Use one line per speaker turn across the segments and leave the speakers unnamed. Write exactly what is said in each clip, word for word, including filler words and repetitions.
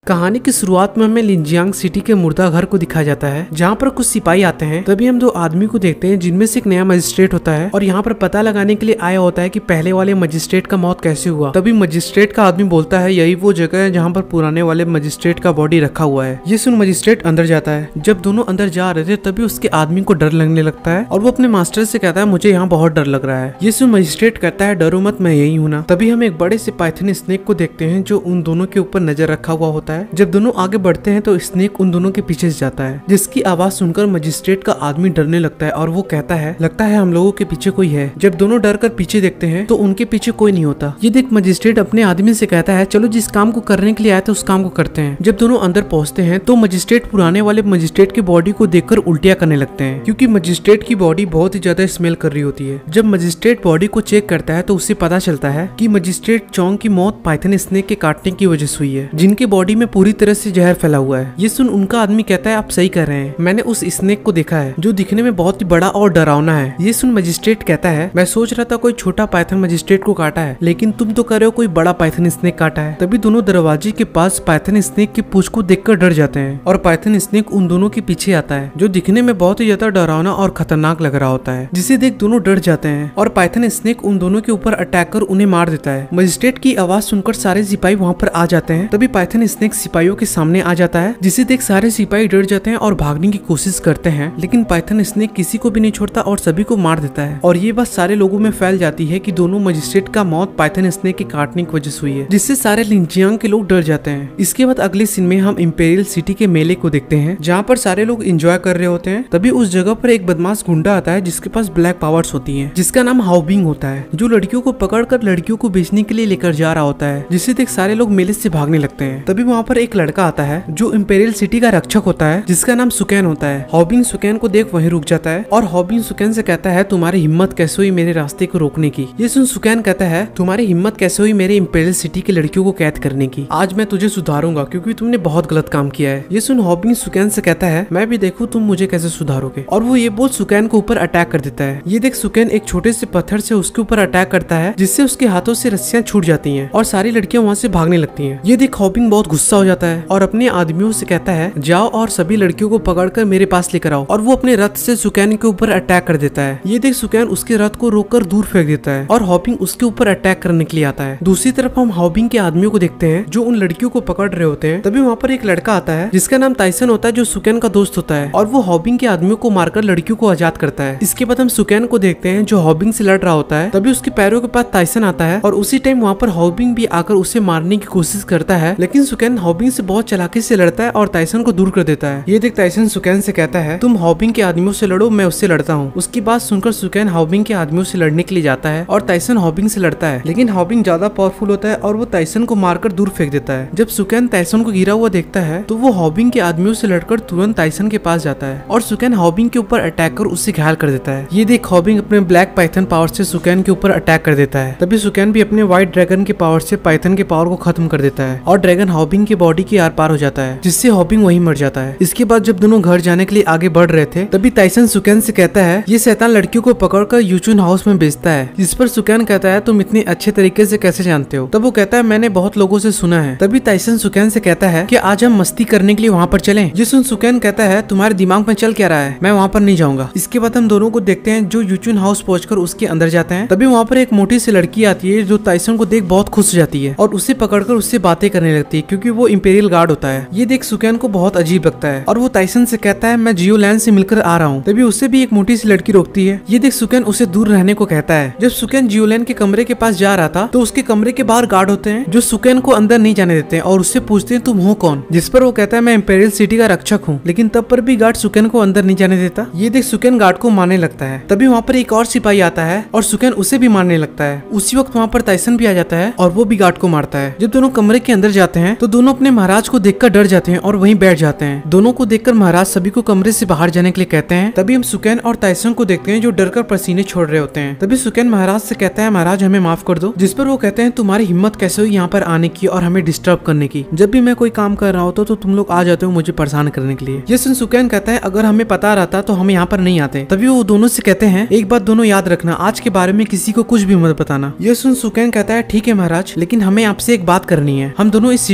कहानी की शुरुआत में हमें लिंजियांग सिटी के मुर्दा घर को दिखाया जाता है, जहाँ पर कुछ सिपाही आते हैं। तभी हम दो आदमी को देखते हैं जिनमें से एक नया मजिस्ट्रेट होता है और यहाँ पर पता लगाने के लिए आया होता है कि पहले वाले मजिस्ट्रेट का मौत कैसे हुआ। तभी मजिस्ट्रेट का आदमी बोलता है यही वो जगह है जहाँ पर पुराने वाले मजिस्ट्रेट का बॉडी रखा हुआ है। ये सुन मजिस्ट्रेट अंदर जाता है। जब दोनों अंदर जा रहे थे तभी उसके आदमी को डर लगने लगता है और वो अपने मास्टर से कहता है मुझे यहाँ बहुत डर लग रहा है। ये सुन मजिस्ट्रेट कहता है डरो मत, मैं यही हूँ ना। तभी हम एक बड़े से पाइथन स्नेक को देखते हैं जो उन दोनों के ऊपर नजर रखा हुआ होता है। जब दोनों आगे बढ़ते हैं तो स्नेक उन दोनों के पीछे से जाता है, जिसकी आवाज सुनकर मजिस्ट्रेट का आदमी डरने लगता है और वो कहता है लगता है हम लोगों के पीछे कोई है। जब दोनों डर कर पीछे देखते हैं तो उनके पीछे कोई नहीं होता। ये देख मजिस्ट्रेट अपने आदमी से कहता है चलो जिस काम को करने के लिए आए थे उस काम को करते हैं। जब दोनों अंदर पहुंचते हैं तो मजिस्ट्रेट पुराने वाले मजिस्ट्रेट की बॉडी को देखकर उल्टियां करने लगते हैं, क्योंकि मजिस्ट्रेट की बॉडी बहुत ही ज्यादा स्मेल कर रही होती है। जब मजिस्ट्रेट बॉडी को चेक करता है तो उसे पता चलता है कि मजिस्ट्रेट चोंग की मौत पाइथन स्नेक के काटने की वजह से हुई है, जिनके बॉडी में पूरी तरह से जहर फैला हुआ है। ये सुन उनका आदमी कहता है आप सही कर रहे हैं, मैंने उस स्नेक को देखा है जो दिखने में बहुत ही बड़ा और डरावना है। ये सुन मजिस्ट्रेट कहता है मैं सोच रहा था कोई छोटा पाइथन मजिस्ट्रेट को काटा है, लेकिन तुम तो कह रहे हो कोई बड़ा पाइथन स्नेक काटा है। तभी दोनों दरवाजे के पास पाइथन स्नेक की पूंछ को देखकर डर जाते हैं और पाइथन स्नेक उन दोनों के पीछे आता है, जो दिखने में बहुत ही ज्यादा डरावना और खतरनाक लग रहा होता है, जिसे देख दोनों डर जाते हैं और पाइथन स्नेक उन दोनों के ऊपर अटैक कर उन्हें मार देता है। मजिस्ट्रेट की आवाज सुनकर सारे सिपाही वहाँ पर आ जाते हैं। तभी पाइथन स्नेक सिपाहियों के सामने आ जाता है, जिसे देख सारे सिपाही डर जाते हैं और भागने की कोशिश करते हैं, लेकिन पाइथन स्नेक किसी को भी नहीं छोड़ता और सभी को मार देता है। और ये बात सारे लोगों में फैल जाती है कि दोनों मजिस्ट्रेट का मौत पाइथन स्नेक के काटने की वजह से हुई है, जिससे सारे लिंजियांग के लोग डर जाते हैं। इसके बाद अगले सीन में हम इंपेरियल सिटी के मेले को देखते हैं, जहाँ पर सारे लोग एंजॉय कर रहे होते हैं। तभी उस जगह पर एक बदमाश गुंडा आता है जिसके पास ब्लैक पावर्स होती है, जिसका नाम हाओबिंग होता है, जो लड़कियों को पकड़कर लड़कियों को बेचने के लिए लेकर जा रहा होता है, जिससे देख सारे लोग मेले से भागने लगते हैं। तभी वहाँ पर एक लड़का आता है जो इंपेरियल सिटी का रक्षक होता है, जिसका नाम सुकैन होता है। हाओबिंग सुकैन को देख वहीं रुक जाता है और हाओबिंग सुकैन से कहता है तुम्हारी हिम्मत कैसे हुई मेरे रास्ते को रोकने की। ये सुन सुकैन कहता है तुम्हारी हिम्मत कैसे हुई मेरे इंपेरियल सिटी की लड़कियों को कैद करने की। आज मैं तुझे सुधारूंगा क्योंकि तुमने बहुत गलत काम किया है। ये सुन हाओबिंग सुकैन से कहता है मैं भी देखूं तुम मुझे कैसे सुधारोगे, और वो ये बोल सुकैन को ऊपर अटैक कर देता है। ये देख सुकैन एक छोटे से पत्थर से उसके ऊपर अटैक करता है, जिससे उसके हाथों से रस्सियां छूट जाती हैं और सारी लड़कियां वहाँ से भागने लगती हैं। ये देख हाओबिंग बहुत गुस्सा हो जाता है और अपने आदमियों से कहता है जाओ और सभी लड़कियों को पकड़कर मेरे पास लेकर आओ, और वो अपने रथ से सुकैन के ऊपर अटैक कर देता है। ये देख सुकैन उसके रथ को रोककर दूर फेंक देता है और हाओबिंग उसके ऊपर अटैक करने के लिए आता है। दूसरी तरफ हम हाओबिंग के आदमियों को देखते हैं जो उन लड़कियों को पकड़ रहे होते हैं। तभी वहाँ पर एक लड़का आता है जिसका नाम ताइसन होता है, जो सुकैन का दोस्त होता है, और वो हाओबिंग के आदमियों को मारकर लड़कियों को आजाद करता है। इसके बाद हम सुकैन को देखते हैं जो हाओबिंग से लड़ रहा होता है। तभी उसके पैरों के पास ताइसन आता है और उसी टाइम वहाँ पर हाओबिंग भी आकर उसे मारने की कोशिश करता है, लेकिन सुकैन हाओबिंग से बहुत चालाकी से लड़ता है और ताइसन को दूर कर देता है। ये देख ताइसन सुकैन से कहता है तुम हाओबिंग के आदमियों से लड़ो, मैं उससे लड़ता हूँ। उसकी बात सुनकर सुकैन हाओबिंग के आदमियों से लड़ने के लिए जाता है और ताइसन हाओबिंग से लड़ता है, लेकिन हाओबिंग ज्यादा पावरफुल होता है और वो ताइसन को मारकर दूर फेंक देता है। जब सुकैन ताइसन को गिरा हुआ देखता है तो वो हाओबिंग के आदमियों से लड़कर तुरंत ताइसन के पास जाता है और सुकैन हाओबिंग के ऊपर अटैक कर उससे घायल कर देता है। ये देख हाओबिंग अपने ब्लैक पाइथन पावर से सुकैन के ऊपर अटैक कर देता है। तभी सुकैन भी अपने व्हाइट ड्रैगन के पावर से पाइथन के पावर को खत्म कर देता है और ड्रैगन हाओबिंग की बॉडी के आर पार हो जाता है, जिससे हाओबिंग वहीं मर जाता है। इसके बाद जब दोनों घर जाने के लिए आगे बढ़ रहे थे तभी ताइसन सुकैन से कहता है ये शैतान लड़कियों को पकड़कर यूचुन हाउस में बेचता है। जिस पर सुकैन कहता है तुम इतनी अच्छे तरीके से कैसे जानते हो। तब वो कहता है मैंने बहुत लोगों से सुना है। तभी ताइसन सुकैन से कहता है कि आज हम मस्ती करने के लिए वहाँ पर चलें। ये सुन सुकैन कहता है तुम्हारे दिमाग में चल क्या रहा है, मैं वहाँ पर नहीं जाऊंगा। इसके बाद हम दोनों को देखते हैं जो यूचुन हाउस पहुंचकर उसके अंदर जाते हैं। तभी वहाँ पर एक मोटी सी लड़की आती है जो ताइसन को देख बहुत खुश हो जाती है और उसे पकड़कर उससे बातें करने लगती है, क्योंकि वो इंपेरियल गार्ड होता है। ये देख सुकैन को बहुत अजीब लगता है और वो ताइसन से कहता है मैं जियोलैंड से मिलकर आ रहा हूँ। तभी उससे भी एक मोटी सी लड़की रोकती है। ये देख सुकैन उसे दूर रहने को कहता है। जब सुकैन जियोलैंड के कमरे के पास जा रहा था तो उसके कमरे के बाहर गार्ड होते हैं जो सुकैन को अंदर नहीं जाने देते हैं और उससे पूछते हैं तुम हो कौन। जिस पर वो कहता है मैं इंपेरियल सिटी का रक्षक हूँ, लेकिन तब पर भी गार्ड सुकैन को अंदर नहीं जाने देता। ये देख सुकैन गार्ड को मारने लगता है। तभी वहाँ पर एक और सिपाही आता है और सुकैन उसे भी मारने लगता है। उसी वक्त वहाँ पर ताइसन भी आ जाता है और वो भी गार्ड को मारता है। जब दोनों कमरे के अंदर जाते हैं तो दोनों अपने महाराज को देखकर डर जाते हैं और वहीं बैठ जाते हैं। दोनों को देखकर महाराज सभी को कमरे से बाहर जाने के लिए कहते हैं। तभी हम सुकैन और ताइसन को देखते हैं जो डरकर पसीने छोड़ रहे होते हैं। तभी सुकैन महाराज से कहता है महाराज हमें माफ कर दो। जिस पर वो कहते हैं तुम्हारी हिम्मत कैसे हुई यहाँ पर आने की और हमें डिस्टर्ब करने की। जब भी मैं कोई काम कर रहा होता तो तुम लोग आ जाते हो मुझे परेशान करने के लिए। ये सुन सुकैन कहता है अगर हमें पता रहता तो हम यहाँ पर नहीं आते। तभी वो दोनों से कहते हैं एक बात दोनों याद रखना, आज के बारे में किसी को कुछ भी मत बताना। ये सुन सुकैन कहता है ठीक है महाराज, लेकिन हमें आपसे एक बात करनी है। हम दोनों इस सिटी के रक्षक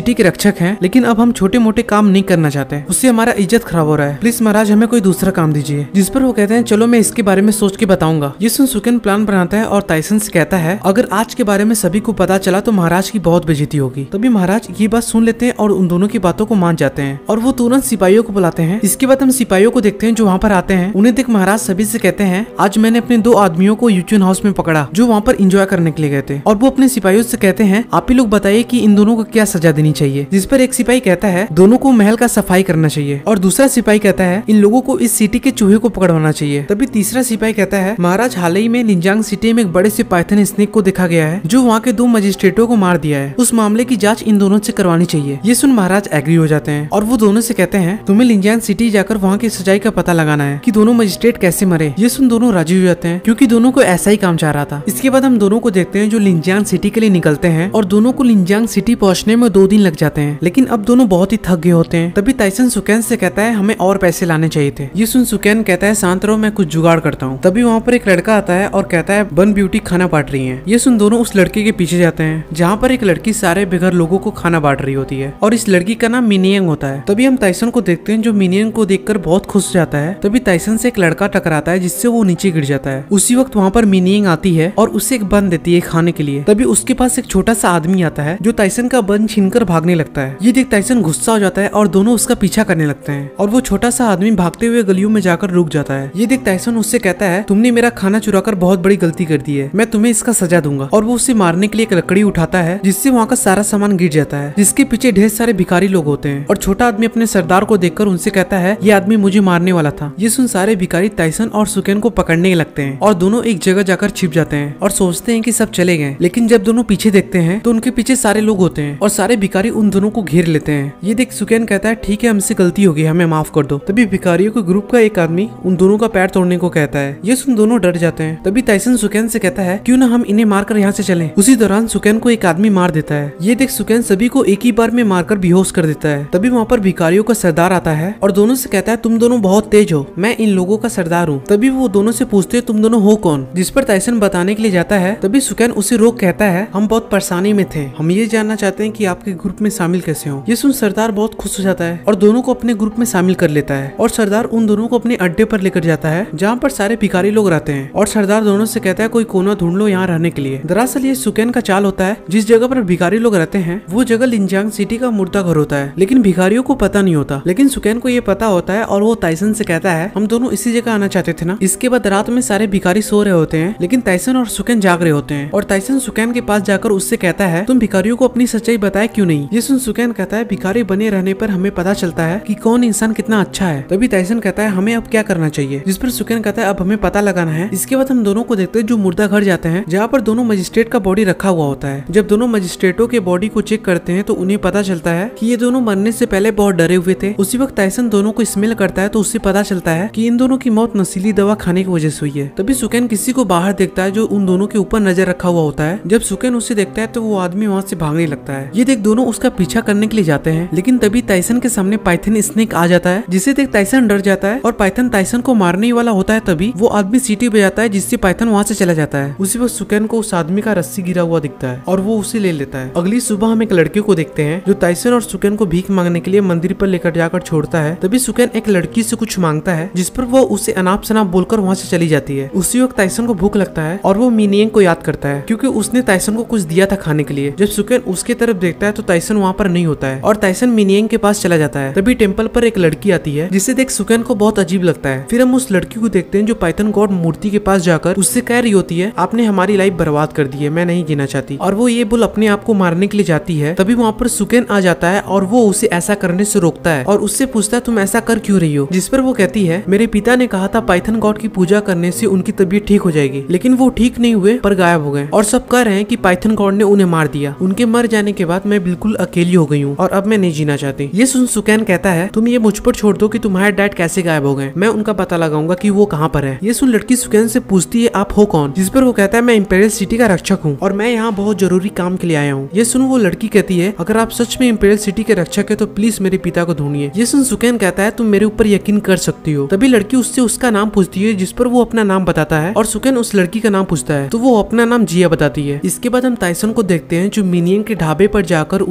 रक्षक हैं, लेकिन अब हम छोटे मोटे काम नहीं करना चाहते, उससे हमारा इज्जत खराब हो रहा है, प्लीज महाराज हमें कोई दूसरा काम दीजिए। जिस पर वो कहते हैं चलो मैं इसके बारे में सोच के बताऊंगा। ये सुन सुकेन प्लान बनाता है और ताइसन से कहता है अगर आज के बारे में सभी को पता चला तो महाराज की बहुत बेइज्जती होगी। तभी महाराज ये बात सुन लेते हैं और उन दोनों की बातों को मान जाते हैं और वो तुरंत सिपाहियों को बुलाते हैं। इसके बाद हम सिपाहियों को देखते हैं जो वहाँ पर आते हैं। उन्हें देख महाराज सभी से कहते हैं आज मैंने अपने दो आदमियों को यूचुन हाउस में पकड़ा जो वहाँ पर एंजॉय करने के लिए गए थे, और वो अपने सिपाहियों से कहते हैं आप ही लोग बताइए कि इन दोनों को क्या सजा देनी चाहिए। जिस पर एक सिपाही कहता है दोनों को महल का सफाई करना चाहिए, और दूसरा सिपाही कहता है इन लोगों को इस सिटी के चूहे को पकड़वाना चाहिए। तभी तीसरा सिपाही कहता है महाराज हाल ही में लिंजियांग सिटी में एक बड़े से पाइथन स्नेक को देखा गया है जो वहाँ के दो मजिस्ट्रेटों को मार दिया है, उस मामले की जांच इन दोनों से करवानी चाहिए। ये सुन महाराज एग्री हो जाते हैं और वो दोनों से कहते हैं तुम्हें लिंजियांग सिटी जाकर वहाँ की सच्चाई का पता लगाना है कि दोनों मजिस्ट्रेट कैसे मरे। ये सुन दोनों राजी हो जाते हैं क्योंकि दोनों को ऐसा ही काम चाह रहा था। इसके बाद हम दोनों को देखते हैं जो लिंजियांग सिटी के लिए निकलते हैं और दोनों को लिंजियांग सिटी पहुंचने में दो दिन लग जाते हैं, लेकिन अब दोनों बहुत ही थक गए होते हैं। तभी ताइसन सुकेन से कहता है हमें और पैसे लाने चाहिए थे। ये सुन सुकेन कहता है शांत रहो मैं कुछ जुगाड़ करता हूँ। तभी वहाँ पर एक लड़का आता है और कहता है बन ब्यूटी खाना बांट रही है। ये सुन दोनों उस लड़के के पीछे जाते हैं जहाँ पर एक लड़की सारे बेघर लोगों को खाना बांट रही होती है और इस लड़की का नाम मिनियंग होता है। तभी हम ताइसन को देखते हैं जो मिनियंग को देखकर बहुत खुश हो जाता है। तभी ताइसन से एक लड़का टकराता है जिससे वो नीचे गिर जाता है। उसी वक्त वहाँ पर मिनियंग आती है और उसे एक बन देती है खाने के लिए। तभी उसके पास एक छोटा सा आदमी आता है जो ताइसन का बन छीनकर भागने लगता है। ये देख ताइसन गुस्सा हो जाता है और दोनों उसका पीछा करने लगते हैं और वो छोटा सा आदमी भागते हुए गलियों में जाकर रुक जाता है। ये देख ताइसन उससे कहता है तुमने मेरा खाना चुराकर बहुत बड़ी गलती कर दी है, मैं तुम्हें इसका सजा दूंगा। और वो उसे मारने के लिए एक लकड़ी उठाता है जिससे वहाँ का सारा सामान गिर जाता है, जिसके पीछे ढेर सारे भिखारी लोग होते हैं। और छोटा आदमी अपने सरदार को देखकर उनसे कहता है ये आदमी मुझे मारने वाला था। ये सुन सारे भिखारी ताइसन और सुकेन को पकड़ने लगते हैं और दोनों एक जगह जाकर छिप जाते हैं और सोचते हैं कि सब चले गए। लेकिन जब दोनों पीछे देखते हैं तो उनके पीछे सारे लोग होते हैं और सारे भिखारी उन दोनों को घेर लेते हैं। ये देख सुकेन कहता है ठीक है हमसे गलती हो गई, हमें माफ कर दो। तभी भिखारियों के ग्रुप का एक आदमी उन दोनों का पैर तोड़ने को कहता है। ये सुन दोनों डर जाते हैं। तभी ताइसन सुकेन से कहता है क्यों ना हम इन्हें मारकर यहाँ से चलें। उसी दौरान सुकेन को एक आदमी मार देता है। ये देख सुकेन सभी को एक ही बार में मारकर बेहोश कर देता है। तभी वहाँ पर भिखारियों का सरदार आता है और दोनों से कहता है तुम दोनों बहुत तेज हो, मैं इन लोगों का सरदार हूँ। तभी वो दोनों से पूछते हैं तुम दोनों हो कौन। जिस पर ताइसन बताने के लिए जाता है। तभी सुकेन उसे रोक कहता है हम बहुत परेशानी में थे, हम ये जानना चाहते हैं कि आपके ग्रुप में शामिल कैसे हो। ये सुन सरदार बहुत खुश हो जाता है और दोनों को अपने ग्रुप में शामिल कर लेता है और सरदार उन दोनों को अपने अड्डे पर लेकर जाता है जहाँ पर सारे भिखारी लोग रहते हैं। और सरदार दोनों से कहता है कोई कोना ढूंढ लो यहाँ रहने के लिए। दरअसल ये सुकेन का चाल होता है, जिस जगह पर भिखारी लोग रहते हैं वो जगह लिंजियांग सिटी का मुर्दा घर होता है, लेकिन भिखारियों को पता नहीं होता। लेकिन सुकेन को ये पता होता है और वो ताइसन से कहता है हम दोनों इसी जगह आना चाहते थे ना। इसके बाद रात में सारे भिखारी सो रहे होते हैं लेकिन ताइसन और सुकेन जाग रहे होते हैं और ताइसन सुकेन के पास जाकर उससे कहता है तुम भिखारियों को अपनी सच्चाई बताए क्यों नहीं। ये सुन सुकेन कहता है भिखारी बने रहने पर हमें पता चलता है कि कौन इंसान कितना अच्छा है। तभी ताइसन कहता है हमें अब क्या करना चाहिए। जिस पर सुकेन कहता है अब हमें पता लगाना है। इसके बाद हम दोनों को देखते हैं जो मुर्दा घर जाते हैं जहाँ पर दोनों मजिस्ट्रेट का बॉडी रखा हुआ होता है। जब दोनों मजिस्ट्रेटों के बॉडी को चेक करते हैं तो उन्हें पता चलता है कि ये दोनों मरने से पहले बहुत डरे हुए थे। उसी वक्त ताइसन दोनों को स्मेल करता है तो उससे पता चलता है कि इन दोनों की मौत नशीली दवा खाने की वजह से हुई है। तभी सुकेन किसी को बाहर देखता है जो उन दोनों के ऊपर नजर रखा हुआ होता है। जब सुकेन उसे देखता है तो वो आदमी वहाँ से भागने लगता है। ये देख दोनों उसका पीछा करने के लिए जाते हैं लेकिन तभी ताइसन के सामने पाइथन स्नेक आ जाता है जिसे देख ताइसन डर जाता है और पाइथन ताइसन को मारने वाला होता है। तभी वो आदमी सीटी बजाता है जिससे पाइथन वहाँ से चला जाता है। उसी वक्त सुकेन को उस आदमी का रस्सी गिरा हुआ दिखता है और वो उसे ले लेता है। अगली सुबह हम एक लड़के को देखते हैं जो ताइसन और सुकेन को भीख मांगने के लिए मंदिर पर लेकर जाकर छोड़ता है। तभी सुकेन एक लड़की से कुछ मांगता है जिस पर वो उसे अनाप शनाप बोलकर वहाँ से चली जाती है। उसी वक्त ताइसन को भूख लगता है और वो मिनियंग को याद करता है क्योंकि उसने ताइसन को कुछ दिया था खाने के लिए। जब सुकेन उसके तरफ देखता है तो ताइसन वहाँ पर नहीं होता है और ताइसन मिनियंग के पास चला जाता है। तभी टेम्पल पर एक लड़की आती है जिसे देख सुकेन को बहुत अजीब लगता है। फिर हम उस लड़की को देखते हैं जो पाइथन गॉड मूर्ति के पास जाकर उससे कह रही होती है आपने हमारी लाइफ बर्बाद कर दी है, मैं नहीं जीना चाहती। और वो ये बोल अपने आप को मारने के लिए जाती है। तभी वहाँ पर सुकेन आ जाता है और वो उसे ऐसा करने से रोकता है और उससे पूछता है तुम ऐसा कर क्यों रही हो। जिस पर वो कहती है मेरे पिता ने कहा था पाइथन गॉड की पूजा करने से उनकी तबीयत ठीक हो जाएगी, लेकिन वो ठीक नहीं हुए पर गायब हो गए और सब कह रहे हैं कि पाइथन गॉड ने उन्हें मार दिया। उनके मर जाने के बाद मैं बिल्कुल अकेली हो गई हूँ और अब मैं नहीं जीना चाहती। ये सुन सुकेन कहता है तुम ये मुझ पर छोड़ दो कि तुम्हारे डैड कैसे गायब हो गए, मैं उनका पता लगाऊंगा कि वो कहाँ पर है। ये सुन लड़की सुकेन से पूछती है आप हो कौन। जिस पर वो कहता है मैं इंपीरियल सिटी का रक्षक हूँ और मैं यहाँ बहुत जरूरी काम के लिए आया हूँ। ये सुन वो लड़की कहती है अगर आप सच में इंपीरियल सिटी के रक्षक है तो प्लीज मेरे पिता को ढूंढिए। ये सुन सुकेन कहता है तुम मेरे ऊपर यकीन कर सकती हो। तभी लड़की उससे उसका नाम पूछती है जिस पर वो अपना नाम बताता है और सुकेन उस लड़की का नाम पूछता है तो वो अपना नाम जिया बताती है। इसके बाद हम ताइसन को देखते हैं जो मिनियंग के ढाबे पर जाकर उसे ही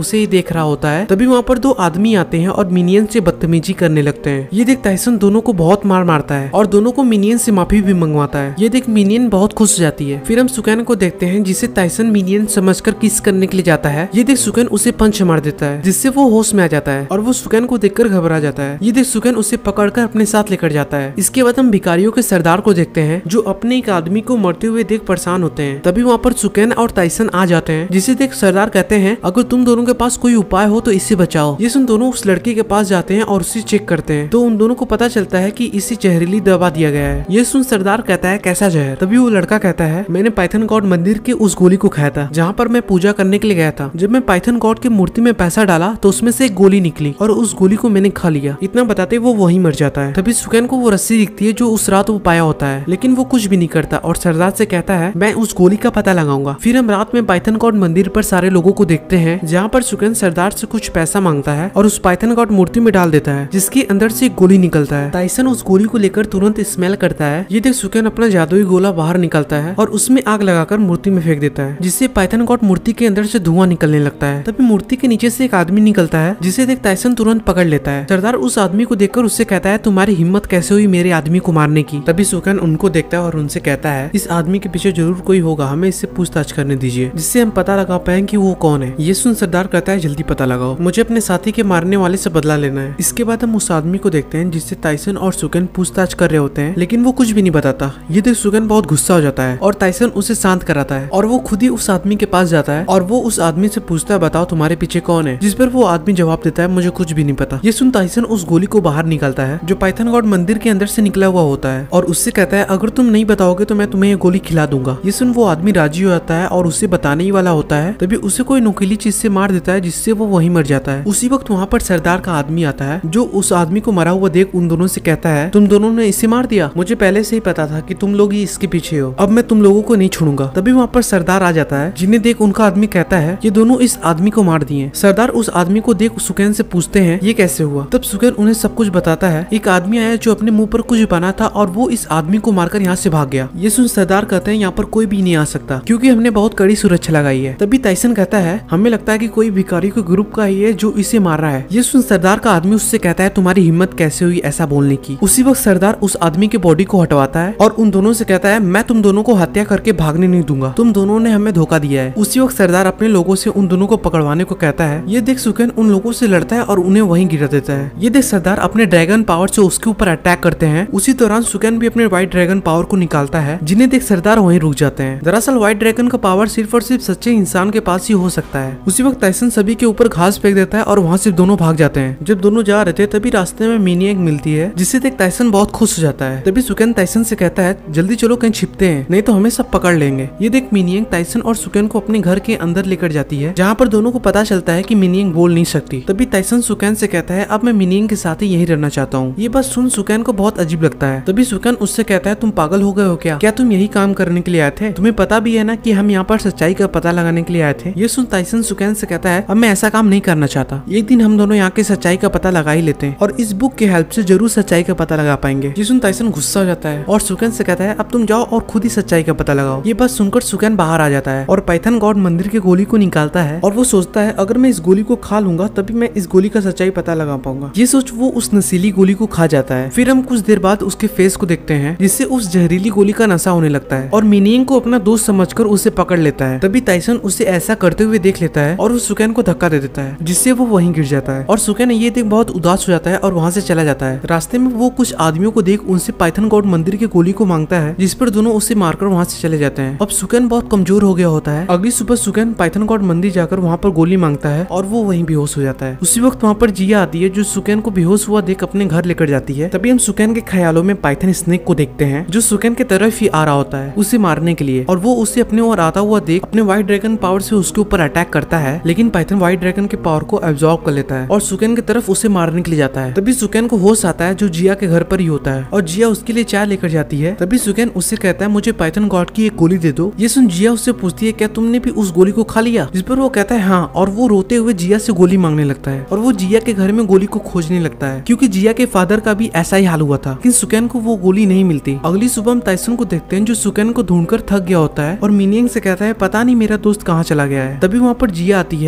देख रहा होता है तभी वहाँ पर दो आदमी आते हैं और मिनियन से बदतमीजी करने लगते हैं। ये देख टाइसन दोनों को बहुत मार मारता है और दोनों को मिनियन से माफी भी मंगवाता है। ये देख मिनियन बहुत खुश हो जाती है। फिर हम सुकैन को देखते हैं जिसे टाइसन मिनियन समझकर किस करने के लिए जाता है। ये देख सुकैन उसे पंच मार देता है जिससे वो होश में आ जाता है और वो सुकैन को देखकर घबरा जाता है। ये देख सुकैन उसे पकड़कर अपने साथ लेकर जाता है। इसके बाद हम भिखारियों के सरदार को देखते हैं जो अपने एक आदमी को मरते हुए देख परेशान होते हैं। तभी वहाँ पर सुकैन और टाइसन आ जाते हैं जिसे देख सरदार कहते हैं अगर तुम दोनों के पास कोई उपाय हो तो इससे बचाओ। ये सुन दोनों उस लड़के के पास जाते हैं और उसे चेक करते हैं तो उन दोनों को पता चलता है कि इसे जहरीली दवा दिया गया है। ये सुन सरदार कहता है कैसा जहर। तभी वो लड़का कहता है मैंने पाइथन गॉड मंदिर के उस गोली को खाया था जहाँ पर मैं पूजा करने के लिए गया था। जब मैं पाइथन गॉड की मूर्ति में पैसा डाला तो उसमें से एक गोली निकली और उस गोली को मैंने खा लिया। इतना बताते वो वहीं मर जाता है। तभी सुकैन को वो रस्सी दिखती है जो उस रात वो पाया होता है लेकिन वो कुछ भी नहीं करता और सरदार से कहता है मैं उस गोली का पता लगाऊंगा। फिर हम रात में पाइथन गॉड मंदिर पर सारे लोगों को देखते हैं जहाँ पर सुकैन सरदार से कुछ पैसा मांगता है और उस पाइथन गॉड मूर्ति में डाल देता है जिसके अंदर से एक गोली निकलता है। टाइसन उस गोली को लेकर तुरंत स्मेल करता है। ये देख सुकैन अपना जादुई गोला बाहर निकालता है और उसमें आग लगाकर मूर्ति में फेंक देता है जिससे पाइथन गॉड मूर्ति के अंदर से धुआं निकलने लगता है। तभी मूर्ति के नीचे से एक आदमी निकलता है जिसे देख टाइसन तुरंत पकड़ लेता है। सरदार उस आदमी को देखकर उससे कहता है तुम्हारी हिम्मत कैसे हुई मेरे आदमी को मारने की। तभी सुकैन उनको देखता है और उनसे कहता है इस आदमी के पीछे जरूर कोई होगा, हमें इससे पूछताछ करने दीजिए जिससे हम पता लगा पाए कि वो कौन है। ये सुन सरदार कहता है जल्दी पता लगाओ, मुझे अपने साथी के मारने वाले से बदला लेना है। इसके बाद हम उस आदमी को देखते हैं जिससे टाइसन और सुकैन पूछताछ कर रहे होते हैं लेकिन वो कुछ भी नहीं बताता। ये देख सुकैन बहुत गुस्सा हो जाता है और टाइसन उसे शांत कराता है और वो खुद ही उस आदमी के पास जाता है और वो उस आदमी से पूछता है बताओ तुम्हारे पीछे कौन है। जिस पर वो आदमी जवाब देता है मुझे कुछ भी नहीं पता। ये सुन टाइसन उस गोली को बाहर निकालता है जो पाइथन गॉड मंदिर के अंदर से निकला हुआ होता है और उससे कहता है अगर तुम नहीं बताओगे तो मैं तुम्हें ये गोली खिला दूंगा। ये सुन वो आदमी राजी हो जाता है और उसे बताने ही वाला होता है तभी उसे कोई नुकीली चीज से मार देता है जिससे वो वहीं मर जाता है। उसी वक्त वहाँ पर सरदार का आदमी आता है जो उस आदमी को मरा हुआ देख उन दोनों से कहता है तुम दोनों ने इसे मार दिया, मुझे पहले से ही पता था कि तुम लोग ही इसके पीछे हो, अब मैं तुम लोगों को नहीं छोड़ूंगा। तभी वहाँ पर सरदार आ जाता है जिन्हें देख उनका आदमी कहता है ये दोनों इस आदमी को मार दिए। सरदार उस आदमी को देख सुकैन से पूछते हैं ये कैसे हुआ। तब सुकैन उन्हें सब कुछ बताता है। एक आदमी आया जो अपने मुंह पर कुछ बना था और वो इस आदमी को मारकर यहाँ से भाग गया। ये सुन सरदार कहते हैं यहाँ पर कोई भी नहीं आ सकता क्योंकि हमने बहुत कड़ी सुरक्षा लगाई है। तभी टाइसन कहता है हमें लगता है कि कोई भिखारी के ग्रुप का ही है जो इसे मार रहा है। ये सुन सरदार का आदमी उससे कहता है तुम्हारी हिम्मत कैसे हुई ऐसा बोलने की। उसी वक्त सरदार उस आदमी के बॉडी को हटवाता है और उन दोनों से कहता है मैं तुम दोनों को हत्या करके भागने नहीं दूंगा, तुम दोनों ने हमें धोखा दिया है। उसी वक्त सरदार अपने लोगों से उन दोनों को पकड़वाने को कहता है। ये देख सुकैन उन लोगों से लड़ता है और उन्हें वहीं गिरा देता है। ये देख सरदार अपने ड्रैगन पावर से उसके ऊपर अटैक करते हैं। उसी दौरान सुकैन भी अपने व्हाइट ड्रैगन पावर को निकालता है जिन्हें देख सरदार वहीं रुक जाते हैं। दरअसल व्हाइट ड्रैगन का पावर सिर्फ और सिर्फ सच्चे इंसान के पास ही हो सकता है। उसी वक्त टाइसन सभी के ऊपर घास फेंक देता है और वहाँ से दोनों भाग जाते हैं। जब दोनों जा रहे थे तभी रास्ते में मिनियक मिलती है जिससे देख टाइसन बहुत खुश हो जाता है। तभी सुकैन टाइसन से कहता है जल्दी चलो कहीं छिपते हैं नहीं तो हमें सब पकड़ लेंगे। ये देख मिनियक टाइसन और सुकैन को अपने घर के अंदर लेकर जाती है जहाँ पर दोनों को पता चलता है कि मिनियक बोल नहीं सकती। तभी टाइसन सुकैन से कहता है अब मैं मिनियक के साथ ही यहीं रहना चाहता हूँ। ये बात सुन सुकैन को बहुत अजीब लगता है। तभी सुकैन उससे कहता है तुम पागल हो गए हो क्या, क्या तुम यही काम करने के लिए आए थे? तुम्हें पता भी है ना कि हम यहाँ पर सच्चाई का पता लगाने के लिए आए थे। ये सुन टाइसन सुकैन से कहता है अब मैं ऐसा काम नहीं करना चाहता, एक दिन हम दोनों यहाँ के सच्चाई का पता लगा ही लेते हैं और इस बुक की हेल्प से जरूर सच्चाई का पता लगा पाएंगे। ये सुन टाइसन गुस्सा हो जाता है और सुकैन से कहता है अब तुम जाओ और खुद ही सच्चाई का पता लगाओ। ये बात सुनकर सुकैन बाहर आ जाता है और पाइथन गॉड मंदिर के गोली को निकालता है और वो सोचता है अगर मैं इस गोली को खा लूंगा तभी मैं इस गोली का सच्चाई पता लगा पाऊंगा। ये सोच वो उस नशीली गोली को खा जाता है। फिर हम कुछ देर बाद उसके फेस को देखते हैं जिससे उस जहरीली गोली का नशा होने लगता है और मिनियक को अपना दोस्त समझकर उसे पकड़ लेता है। तभी टाइसन उसे ऐसा करते हुए देख लेता है और उस सुकैन को धक्का दे देता है जिससे वो वहीं गिर जाता है और सुकैन ये देख बहुत उदास हो जाता है और वहाँ से चला जाता है। रास्ते में वो कुछ आदमियों को देख उनसे पाइथन गॉड मंदिर की गोली को मांगता है जिस पर दोनों उसे मारकर वहाँ से चले जाते हैं। अब सुकैन बहुत कमजोर हो गया होता है। अगली सुबह सुकैन पाइथन गॉड मंदिर जाकर वहाँ पर गोली मांगता है और वो वहीं बेहोश हो जाता है। उसी वक्त वहाँ पर जिया आती है जो सुकैन को बेहोश हुआ देख अपने घर लेकर जाती है। तभी हम सुकैन के ख्यालों में पाइथन स्नेक को देखते हैं जो सुकैन की तरफ ही आ रहा होता है उसे मारने के लिए और वो उसे अपने ओर आता हुआ देख अपने व्हाइट ड्रैगन पावर से उसके ऊपर अटैक करता है लेकिन पाइथन व्हाइट ड्रैगन के पावर को एब्जॉर्ब कर लेता है और सुकैन की तरफ उसे मारने के लिए जाता है। तभी सुकैन को होश आता है जो जिया के घर पर ही होता है और जिया उसके लिए चाय लेकर जाती है। तभी सुकैन उससे कहता है मुझे पाइथन गॉड की एक गोली दे दो। ये सुन जिया उससे पूछती है क्या तुमने भी उस गोली को खा लिया, जिस पर वो कहता है हाँ और वो रोते हुए जिया से गोली मांगने लगता है और वो जिया के घर में गोली को खोजने लगता है क्योंकि जिया के फादर का भी ऐसा ही हाल हुआ था लेकिन सुकैन को वो गोली नहीं मिलती। अगली सुबह हम टाइसन को देखते हैं जो सुकैन को ढूंढकर थक गया होता है और मिनियक से कहता है पता नहीं मेरा दोस्त कहाँ चला गया है। तभी वहाँ पर जिया आती है जिसे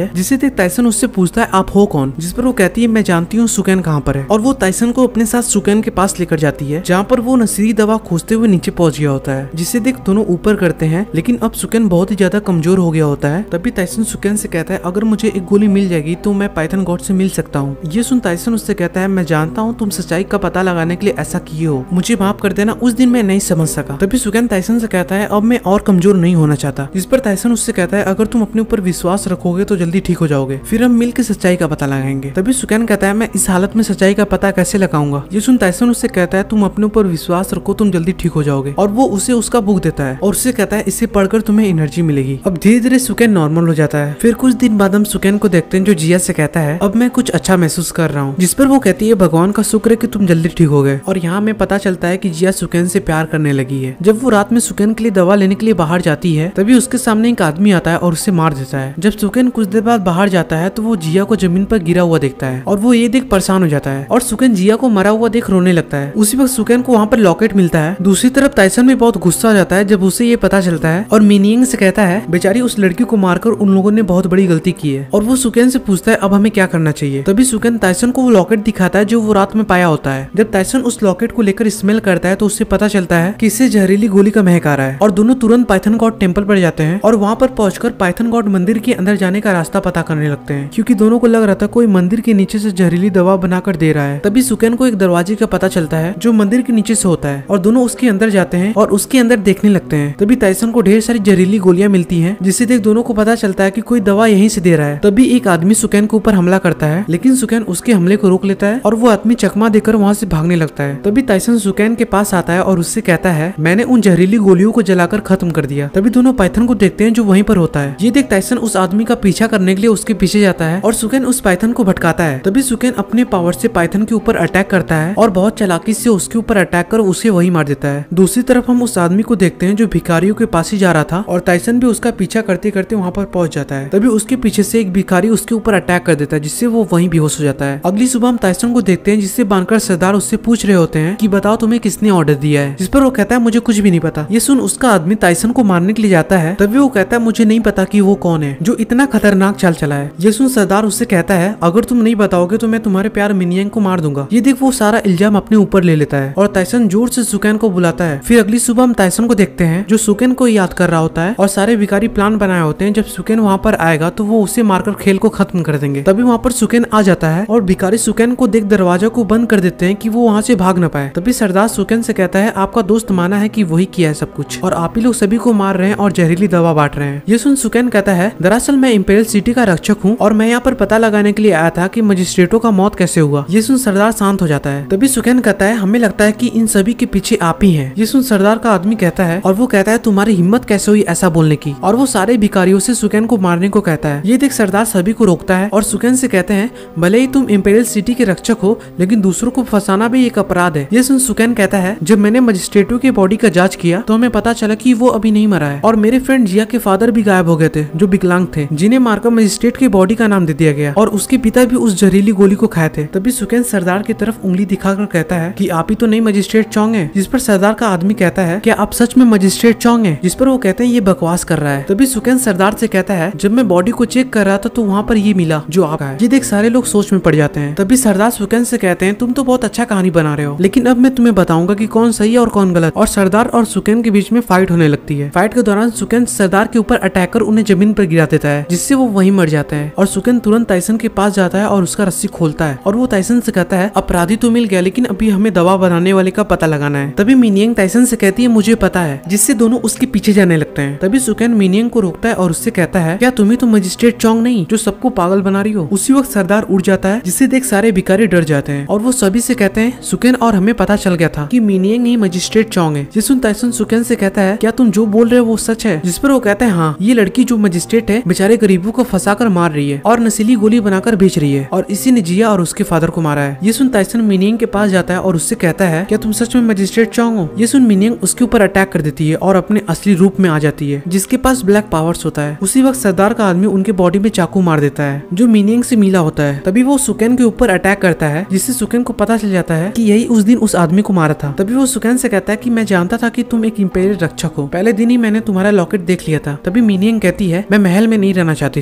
देख टाइसन उससे पूछता है आप हो कौन, जिस पर वो कहती है मैं जानती हूँ सुकैन कहाँ पर है। और वो टाइसन को अपने साथ सुकैन के पास लेकर जाती है, जहाँ पर वो नशीली दवा खोजते हुए नीचे पहुंच गया होता है, जिसे देख दोनों ऊपर करते हैं। लेकिन अब सुकैन बहुत ही ज्यादा कमजोर हो गया होता है। तभी टाइसन सुकैन से कहता है अगर मुझे एक गोली मिल जाएगी तो मैं पाइथन गॉड से मिल सकता हूँ। ये सुन टाइसन उससे कहता है मैं जानता हूँ तुम सच्चाई का पता लगाने के लिए ऐसा किए हो, मुझे माफ कर देना, उस दिन मैं नहीं समझ सका। तभी सुकैन टाइसन से कहता है अब मैं और कमजोर नहीं होना चाहता, जिस पर टाइसन उससे कहता है अगर तुम अपने ऊपर विश्वास रखोगे तो जल्दी ठीक हो जाओगे, फिर हम मिलकर सच्चाई का पता लगाएंगे। तभी सुकैन कहता है मैं इस हालत में सच्चाई का पता कैसे लगाऊंगा। ये सुन टाइसन उससे कहता है तुम अपने ऊपर विश्वास रखो, तुम जल्दी ठीक हो जाओगे। और वो उसे उसका बुक देता है और उससे कहता है इसे पढ़कर तुम्हें एनर्जी मिलेगी। अब धीरे धीरे सुकैन नॉर्मल हो जाता है। फिर कुछ दिन बाद हम सुकैन को देखते हैं जो जिया से कहता है अब मैं कुछ अच्छा महसूस कर रहा हूँ, जिस पर वो कहती है भगवान का शुक्र है कि तुम जल्दी ठीक हो गए। और यहाँ हमें पता चलता है कि जिया सुकैन से प्यार करने लगी है। जब वो रात में सुकैन के लिए दवा लेने के लिए बाहर जाती है तभी उसके सामने एक आदमी आता है और उसे मार देता है। जब सुकैन कुछ देर बाद बाहर जाता है तो वो जिया को जमीन पर गिरा हुआ देखता है और वो ये देख परेशान हो जाता है और सुकैन जिया को मरा हुआ देख रोने लगता है। उसी वक्त सुकैन को वहाँ पर लॉकेट मिलता है। दूसरी तरफ टाइसन भी बहुत गुस्सा हो जाता है जब उसे ये पता चलता है और मिनियंग से कहता है बेचारी उस लड़की को मारकर उन लोगों ने बहुत बड़ी गलती की है। और वो सुकैन से पूछता है अब हमें क्या करना चाहिए। तभी सुकैन टाइसन को वो लॉकेट दिखाता है जो वो रात में पाया होता है। जब टाइसन उस लॉकेट को लेकर स्मेल करता है तो उससे पता चलता है कि इससे जहरीली गोली का महक आ रहा है। और दोनों तुरंत पाइथन गॉड टेम्पल पर जाते हैं और वहाँ पर पहुंचकर पाइथन गॉड मंदिर के अंदर जाने का रास्ता पता करने लगते हैं, क्योंकि दोनों को लग रहा था कोई मंदिर के नीचे से जहरीली दवा बनाकर दे रहा है। तभी सुकैन को एक दरवाजे का पता चलता है जो मंदिर के नीचे से होता है और दोनों उसके अंदर जाते हैं और उसके अंदर देखने लगते हैं। तभी टाइसन को ढेर सारी जहरीली गोलियां मिलती हैं, जिससे देख दोनों को पता चलता है कि कोई दवा यहीं से दे रहा है। तभी एक आदमी सुकैन के ऊपर हमला करता है, लेकिन सुकैन उसके हमले को रोक लेता है और वो आदमी चकमा देकर वहाँ से भागने लगता है। तभी टाइसन सुकैन के पास आता है और उससे कहता है मैंने उन जहरीली गोलियों को जलाकर खत्म कर दिया। तभी दोनों पाइथन को देखते हैं जो वहीं पर होता है। ये देख टाइसन उस आदमी का पीछा करने के लिए उसके पीछे जाता है और सुकैन उस पाइथन को भटकाता है। तभी सुकैन अपने पावर से पाइथन के ऊपर अटैक करता है और बहुत चालाकी से उसके ऊपर अटैक कर उसे वही मार देता है। दूसरी तरफ हम उस आदमी को देखते हैं जो भिखारियों के पास ही जा रहा था और टाइसन भी उसका पीछा करते करते वहाँ पर पहुंच जाता है। तभी उसके पीछे से एक भिखारी उसके ऊपर अटैक कर देता है, जिससे वो वहीं बेहोश हो जाता है। अगली सुबह हम टाइसन को देखते हैं जिससे बांधकर सरदार उससे पूछ रहे होते हैं कि बताओ तुम्हें किसने ऑर्डर दिया है, जिस पर वो कहता है मुझे कुछ भी नहीं पता। ये सुन उसका आदमी टाइसन को मारने के लिए जाता है। तभी वो कहता है मुझे नहीं पता कि वो कौन है जो इतना खतरनाक चाल चला है। ये सुन सरदार उससे कहता है अगर तुम नहीं बताओगे तो मैं तुम्हारे प्यार मिनियंग को मार दूंगा। ये देख वो सारा इल्जाम अपने ऊपर ले लेता है और टाइसन जोर से सुकैन को बुलाता है। फिर अगली सुबह हम टाइसन को देखते हैं जो सुकैन को याद कर रहा होता है और सारे भिखारी प्लान बनाए होते हैं जब सुकैन वहाँ पर आएगा तो वो उसे मारकर खेल को खत्म कर देंगे। तभी वहाँ पर सुकैन आ जाता है और भिखारी सुकैन को देख दरवाजा को बंद कर देते हैं कि वो वहाँ से भाग न पाए। तभी सरदार सुकैन से कहता है आपका दोस्त माना है कि वही किया है सब कुछ और आप ही लोग सभी को मार रहे हैं और जहरीली दवा बांट रहे हैं। ये सुन सुकैन कहता है दरअसल मैं इंपेरियल सिटी का रक्षक हूँ और मैं यहाँ पर पता लगाने के लिए आया था कि मजिस्ट्रेटों का मौत कैसे हुआ। ये सुन सरदार शांत हो जाता है। तभी सुकैन कहता है हमें लगता है कि इन सभी के पीछे आप ही हैं। ये सुन सरदार का आदमी कहता है और वो कहता है तुम्हारी हिम्मत कैसे हुई ऐसा बोलने की, और वो सारे भिखारियों से सुकैन को मारने को कहता है। ये देख सरदार सभी को रोकता है और सुकैन से कहते हैं भले ही तुम इंपेरियल सिटी के रक्षक हो लेकिन दूसरों को फंसाना भी एक अपराध है। ये सुन सुकैन कहता है जब मैंने मजिस्ट्रेटों के बॉडी का जांच किया तो हमें पता चला कि वो अभी नहीं मरा है और मेरे फ्रेंड जिया के फादर भी गायब हो गए थे जो विकलांग थे, जिन्हें मारकर मजिस्ट्रेट की बॉडी का नाम दे दिया गया और उसके पिता भी उस जहरीली गोली को खाए थे। तभी सुकैन सरदार की तरफ उंगली दिखाकर कहता है कि आप ही तो नहीं मजिस्ट्रेट चौंग है, जिस पर सरदार का आदमी कहता है क्या आप सच में मजिस्ट्रेट चौंग है, जिस पर वो कहते हैं ये बकवास कर रहा है। तभी सुकैन सरदार से कहता है जब मैं बॉडी को चेक कर रहा था तो वहाँ पर ये मिला जो आपका है। ये देख सारे लोग सोच में पड़ जाते हैं। तभी सरदार सुकैन से कहते हैं तुम तो बहुत अच्छा कहानी बना रहे हो लेकिन अब मैं तुम्हें बताऊंगा कि कौन सही है और कौन गलत। और सरदार और सुकैन के बीच में फाइट होने लगती है। फाइट के दौरान सुकैन सरदार के ऊपर अटैक कर उन्हें जमीन पर गिरा देता है, जिससे वो वहीं मर जाता है। और सुकैन तुरंत टाइसन के पास जाता है और उसका रस्सी खोलता है और वो टाइसन से कहता है अपराधी तो मिल गया लेकिन अभी हमें दवा बनाने वाले का पता लगाना है। तभी मिनियंग टाइसन से कहती है मुझे पता है, जिससे दोनों उसके पीछे जाने लगते हैं। तभी सुकैन मिनियंग को रोकता है और उससे कहता है क्या तुम्हें तो मजिस्ट्रेट चौंग नहीं जो सबको पागल बना रही हो। उसी वक्त सरदार उड़ जाता है, जिससे देख सारे भिखारी डर जाते हैं और वो सभी से कहते हैं सुकैन और हमें पता चल गया था कि मिनियंग ही मजिस्ट्रेट चौंग है। जिस सुन टाइसन सुकैन से कहता है क्या तुम जो बोल रहे हो वो सच है, जिस पर वो कहता है हाँ ये लड़की जो मजिस्ट्रेट है बेचारे गरीबों को फंसा कर मार रही है और नशीली गोली बनाकर बेच रही है और इसी ने जिया और उसके फादर को मारा है। ये सुन टाइसन मिनियंग के पास जाता है और उससे कहता है क्या तुम सच में मजिस्ट्रेट चौंग हो। ये सुन मिनियंग उसके ऊपर अटैक कर देती है और अपने असली रूप में आ जाती है, जिसके पास ब्लैक पावर्स होता है। उसी वक्त सरदार का आदमी उनके बॉडी में चाकू मार देता है जो मिनियंग से मिला होता है। तभी वो सुकैन के ऊपर अटैक करता है, जिससे सुकैन को पता चल जाता है कि यही उस दिन उस आदमी को मारा था। तभी वो सुकैन से कहता है कि मैं जानता था कि तुम एक इंपेरियल रक्षक हो, पहले दिन ही मैंने तुम्हारा लॉकेट देख लिया था। तभी मिनियंग कहती है मैं महल में नहीं रहना चाहती थी, इसलिए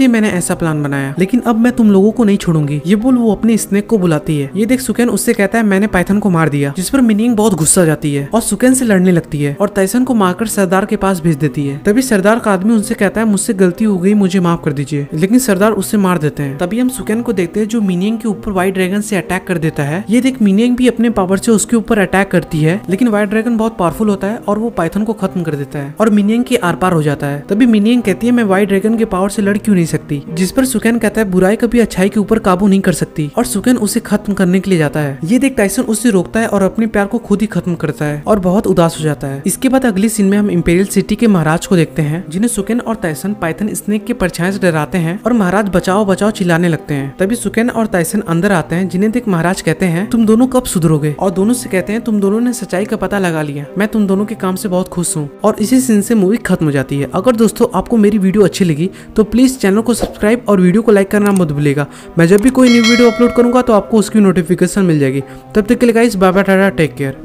इसलिए मैंने ऐसा प्लान बनाया, लेकिन अब मैं तुम लोगों को नहीं छोड़ूंगी। ये बोल वो अपने स्नेक को बुलाती है। ये देख सुकेन उससे कहता है मैंने पाइथन को मार दिया, जिस पर मिनिंग बहुत गुस्सा जाती है और सुकेन से लड़ने लगती है और टाइसन को मारकर सरदार के पास भेज देती है। तभी सरदार का आदमी उनसे कहता है मुझसे गलती हो गई, मुझे माफ कर दीजिए, लेकिन सरदार उससे मार देते हैं। तभी हम सुकेन को देखते हैं जो मिनिंग के ऊपर व्हाइट ड्रैगन से अटैक कर देता है। ये देख मिनिंग भी अपने पावर से उसके ऊपर अटैक करती है, लेकिन व्हाइट ड्रैगन बहुत पावरफुल होता है और वो पाइथन को खत्म कर देता है और मिनिंग के आर पार हो जाता है। तभी मिनिंग कहती है मैं व्हाइट ड्रैगन के पावर से लड़ क्यों नहीं सकती, जिस पर सुकेन कहता है बुराई कभी अच्छाई के ऊपर काबू नहीं कर सकती और सुकेन उसे खत्म करने के लिए जाता है। ये देख टाइसन उससे रोकता है और अपने प्यार को खुद ही खत्म करता है और बहुत उदास हो जाता है। इसके बाद अगली सीन में हम इंपीरियल सिटी के महाराज को देखते हैं, जिन्हें सुकेन और टाइसन पाइथन स्नेक के परछाई से डराते हैं और महाराज बचाओ बचाओ चिल्लाने लगते हैं। तभी सुकेन और टाइसन अंदर आते हैं, जिन्हें देख महाराज कहते हैं तुम दोनों कब सुधरोगे, और दोनों से कहते हैं तुम दोनों ने सच्चाई का पता लगा लिया, मैं तुम दोनों के काम से बहुत खुश हूँ। और इसी सीन से मूवी खत्म हो जाती है। अगर दोस्तों आपको मेरी वीडियो अच्छी लगी तो प्लीज चैनल को सब्सक्राइब और वीडियो को लाइक करना मत भूलिएगा। मैं जब भी कोई न्यू वीडियो अपलोड करूंगा तो आपको उसकी नोटिफिकेशन मिल जाएगी। तब तक के लिए guys bye bye tata, take care.